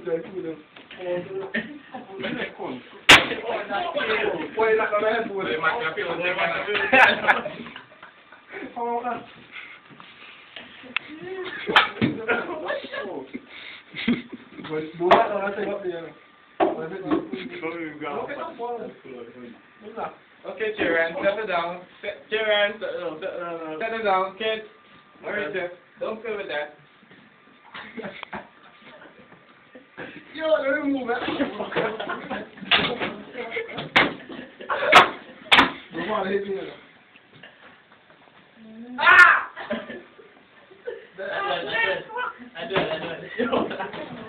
Pwede na kami na po. Bulat na nasa iba niya. Okay, Sharon, settle down. Sharon, settle down, kids. Alright, Jeff. Don't play with that. Yo, let me move it. Come on, hit me. Ah! I do it.